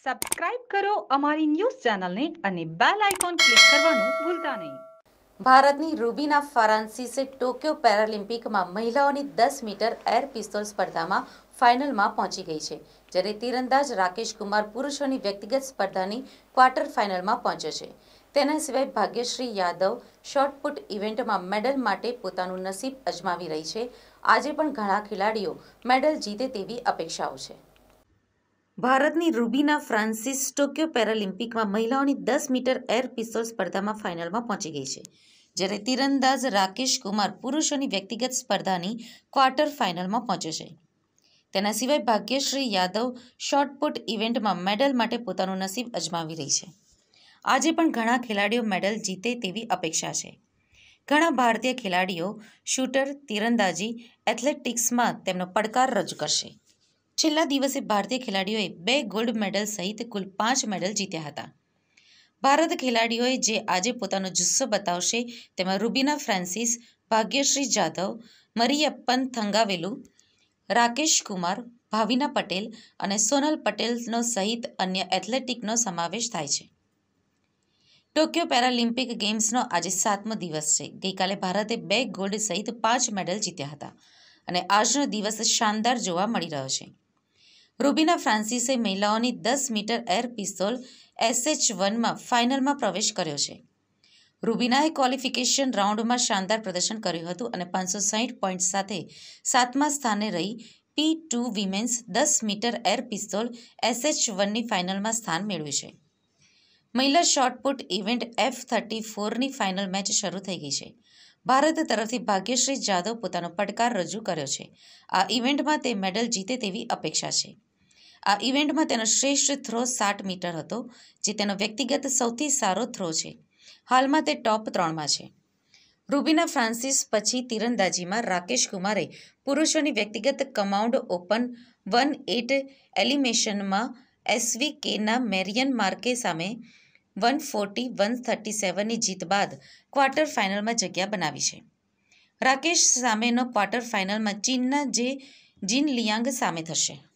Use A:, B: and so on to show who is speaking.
A: Subscribe કરો અમારી news ચેનલને અને બેલ આઇકોન ક્લિક કરવાનું ભૂલતા નહીં.
B: ભારતની રૂબીના ફ્રાન્સિસે ટોક્યો પેરાલિમ્પિકમાં મહિલાઓની 10 મીટર એર પિસ્તોલ સ્પર્ધામાં ફાઇનલમાં પહોંચી ગઈ છે, જ્યારે તીરંદાજ રાકેશ કુમાર પુરુષોની વ્યક્તિગત સ્પર્ધાની ક્વાર્ટર ફાઇનલમાં પહોંચ્યો છે. તેના સિવાય ભાગ્યશ્રી યાદવ શોર્ટપુટ ઇવેન્ટમાં મેડલ માટે પોતાનું નસીબ અજમાવી રહી છે. આજે પણ ઘણા ખેલાડીઓ મેડલ જીતે તેવી અપેક્ષાઓ છે. ભારતની રૂબીના ફ્રાન્સિસ ટોક્યો પેરાલિમ્પિકમાં મહિલાઓની 10 મીટર એર પિસ્તોલ સ્પર્ધામાં ફાઇનલમાં પહોંચી ગઈ છે, જ્યારે તીરંદાજ રાકેશ કુમાર પુરુષોની વ્યક્તિગત સ્પર્ધાની ક્વાર્ટર ફાઇનલમાં પહોંચ્યો છે. તેના સિવાય ભાગ્યશ્રી યાદવ શોર્ટપુટ ઇવેન્ટમાં મેડલ માટે પોતાનું નસીબ અજમાવી રહી છે. આજે પણ ઘણા ખેલાડીઓ મેડલ જીતે તેવી અપેક્ષા છે. ઘણા ભારતીય ખેલાડીઓ શૂટર, તીરંદાજી, એથ્લેટિક્સમાં તેમનો પડકાર રજૂ કરશે. છેલ્લા દિવસે ભારતીય ખેલાડીઓએ 2 ગોલ્ડ મેડલ સહિત કુલ 5 મેડલ જીત્યા હતા. ભારત ખેલાડીઓએ જે આજે પોતાનો જુસ્સો બતાવશે તેમાં રૂબીના ફ્રાન્સિસ, ભાગ્યશ્રી જાધવ, મરિયપ્પન થંગાવેલુ, રાકેશ કુમાર, ભાવિના પટેલ અને સોનલ પટેલનો સહિત અન્ય એથ્લેટિકનો સમાવેશ થાય છે. ટોક્યો પેરાલિમ્પિક ગેમ્સનો આજે 7મો દિવસ છે. ગઈકાલે ભારતે 2 ગોલ્ડ સહિત 5 મેડલ જીત્યા હતા અને આજનો દિવસ શાનદાર જોવા મળી રહ્યો છે. રૂબીના ફ્રાન્સિસે મહિલાઓની 10 મીટર એર પિસ્તોલ SH1માં ફાઇનલમાં પ્રવેશ કર્યો છે. રૂબીનાએ ક્વોલિફિકેશન રાઉન્ડમાં શાનદાર પ્રદર્શન કર્યું હતું અને 560 પોઈન્ટ સાથે 7મા સ્થાને રહી P2 women's 10 metre air pistol SH1ની ફાઇનલમાં સ્થાન મેળવ્યું છે. મહિલા શોર્ટપુટ ઇવેન્ટ F34ની ફાઇનલ મેચ શરૂ થઈ ગઈ છે. ભારત તરફથી ભાગ્યશ્રી જાધવ પોતાનો પડકાર રજૂ કર્યો છે. આ ઇવેન્ટમાં તે મેડલ જીતે તેવી અપેક્ષા છે. આ ઇવેન્ટમાં તેનો શ્રેષ્ઠ થ્રો 60 મીટર હતો, જે તેનો વ્યક્તિગત સૌથી સારો થ્રો છે. હાલમાં તે ટોપ 3માં છે. રૂબીના ફ્રાન્સિસ પછી તીરંદાજીમાં રાકેશ કુમારે પુરુષોની વ્યક્તિગત કમાઉન્ડ ઓપન 1-8 એલિમિનેશનમાં SVKના મેરિયન માર્કે સામે 140-137ની જીત બાદ ક્વાર્ટર ફાઇનલમાં જગ્યા બનાવી છે. રાકેશ સામેનો ક્વાર્ટર ફાઇનલમાં ચીનના જીન લિયાંગ સામે થશે.